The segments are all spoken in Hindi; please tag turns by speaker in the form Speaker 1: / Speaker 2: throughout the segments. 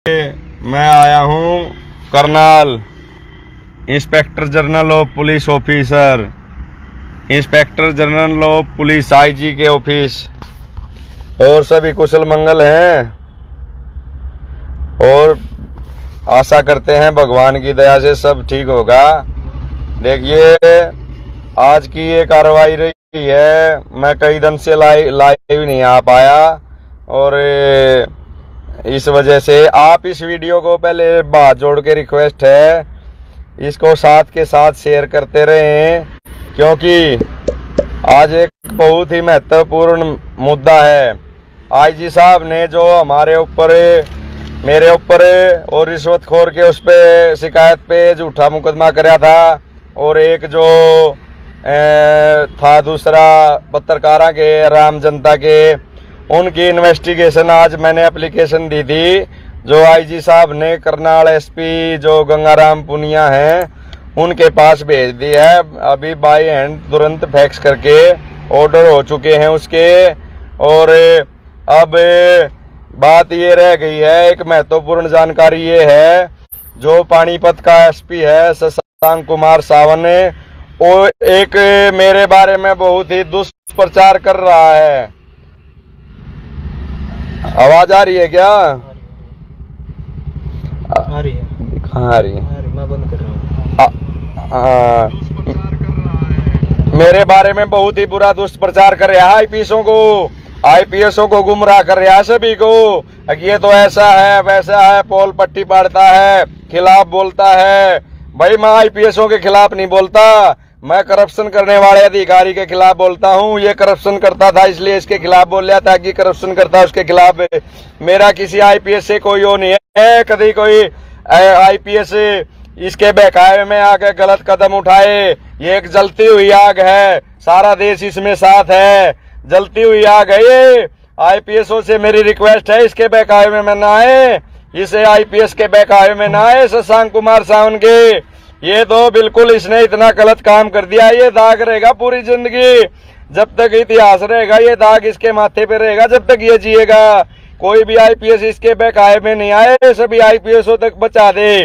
Speaker 1: मैं आया हूँ Karnal, inspector general of police officer, inspector general of police IG के ऑफिस। और सभी कुशल मंगल हैं और आशा करते हैं भगवान की दया से सब ठीक होगा। देखिए, आज की ये कार्रवाई रही है, मैं कई दिन से लाइव नहीं आ पाया और इस वजह से आप इस वीडियो को पहले बात जोड़ के रिक्वेस्ट है, इसको साथ के साथ शेयर करते रहें, क्योंकि आज एक बहुत ही महत्वपूर्ण मुद्दा है। आईजी साहब ने जो हमारे ऊपर, मेरे ऊपर और रिश्वतखोर के उस पे शिकायत पे झूठा मुकदमा कराया था, और एक जो था दूसरा पत्रकारा के, राम जनता के, उनकी इन्वेस्टिगेशन आज मैंने एप्लीकेशन दी थी, जो आईजी साहब ने करनाल एसपी जो गंगाराम पुनिया हैं उनके पास भेज दी है। अभी बाय हैंड तुरंत फैक्स करके ऑर्डर हो चुके हैं उसके। और अब बात ये रह गई है, एक महत्वपूर्ण जानकारी ये है, जो पानीपत का एसपी है शशांक कुमार सावन, वो एक मेरे बारे में बहुत ही दुष्प्रचार कर रहा है। आवाज आ रही है क्या?
Speaker 2: आ रही है।
Speaker 1: कहाँ आ रही है?
Speaker 2: मैं बंद कर रहा हूँ।
Speaker 1: मेरे बारे में बहुत ही बुरा दुष्प्रचार कर रहा है, आईपीएसओ को गुमराह कर रहा है सभी को। ये तो ऐसा है वैसा है, पोल पट्टी पाड़ता है, खिलाफ बोलता है। भाई, मैं आईपीएसओ के खिलाफ नहीं बोलता, मैं करप्शन करने वाले अधिकारी के खिलाफ बोलता हूँ। ये करप्शन करता था इसलिए इसके खिलाफ बोल रहा था कि करप्शन करता है उसके खिलाफ। मेरा किसी आईपीएस से कोई वो नहीं है, कभी कोई आईपीएस इसके बहकावे में आके गलत कदम उठाए। ये एक जलती हुई आग है, सारा देश इसमें साथ है, जलती हुई आग है ये। आईपीएसओ से मेरी रिक्वेस्ट है, इसके बहकावे में ना आए, इसे आईपीएस के बहकावे में ना आए शशांक कुमार सावन के। ये तो बिल्कुल इसने इतना गलत काम कर दिया, ये दाग रहेगा पूरी जिंदगी, जब तक इतिहास रहेगा ये दाग इसके माथे पे रहेगा, जब तक ये जिएगा। कोई भी आईपीएस इसके बहकावे में नहीं आए, सभी आईपीएसओ तक बचा दे।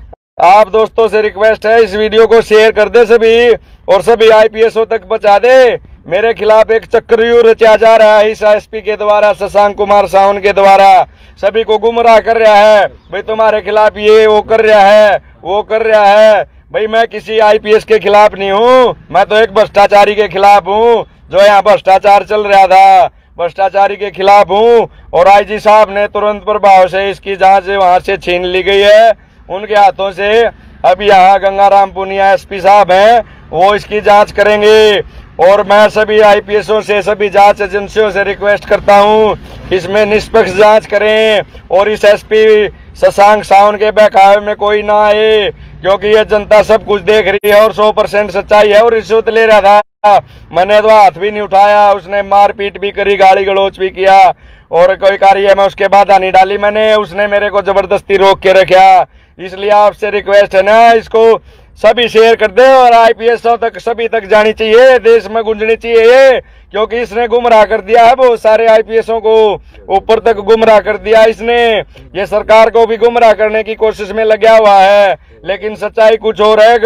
Speaker 1: आप दोस्तों से रिक्वेस्ट है, इस वीडियो को शेयर कर दे सभी, और सभी आईपीएसओ तक बचा दे। मेरे खिलाफ एक चक्रव्यूह रचा जा रहा है इस एसपी के द्वारा, शशांक कुमार सावन के द्वारा, सभी को गुमराह कर रहा है। भाई, तुम्हारे खिलाफ ये वो कर रहा है, वो कर रहा है। भाई, मैं किसी आईपीएस के खिलाफ नहीं हूँ, मैं तो एक भ्रष्टाचारी के खिलाफ हूँ, जो यहाँ भ्रष्टाचार चल रहा था, भ्रष्टाचारी के खिलाफ हूँ। और आईजी साहब ने तुरंत प्रभाव से इसकी जांच वहां से छीन ली गई है उनके हाथों से। अब यहाँ गंगाराम पुनिया एसपी साहब हैं, वो इसकी जांच करेंगे। और मैं सभी आईपीएसओ से, सभी जांच एजेंसियों से रिक्वेस्ट करता हूँ, इसमें निष्पक्ष जांच करें और इस एसपी शशांक सावन के बहकावे में कोई ना आए, क्योंकि ये जनता सब कुछ देख रही है और 100% सच्चाई है। और रिश्वत ले रहा था, मैंने तो हाथ भी नहीं उठाया, उसने मारपीट भी करी, गाली गलौच भी किया, और कोई कार्य में उसके बाधा नहीं डाली मैंने, उसने मेरे को जबरदस्ती रोक के रखा। इसलिए आपसे रिक्वेस्ट है ना, इसको सभी शेयर कर दे और आईपीएसओ तक, सभी तक जानी चाहिए, देश में गूंजनी चाहिए ये, क्योंकि इसने गुमराह कर दिया है बहुत सारे आईपीएसओ को, ऊपर तक गुमराह कर दिया इसने। ये सरकार को भी गुमराह करने की कोशिश में लगा हुआ है, लेकिन सच्चाई कुछ और है।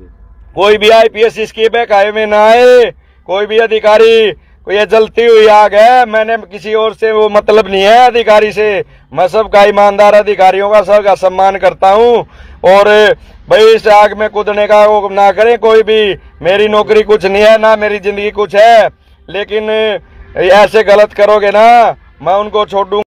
Speaker 1: कोई भी आईपीएस इसके बहकावे में ना आए, कोई भी अधिकारी। ये जलती हुई आग है, मैंने किसी और से वो मतलब नहीं है अधिकारी से, मैं सबका ईमानदार अधिकारियों का सबका सम्मान करता हूँ। और भाई, इस आग में कूदने का वो ना करें कोई भी, मेरी नौकरी कुछ नहीं है ना मेरी जिंदगी कुछ है, लेकिन ऐसे गलत करोगे ना, मैं उनको छोड़ दूंगा।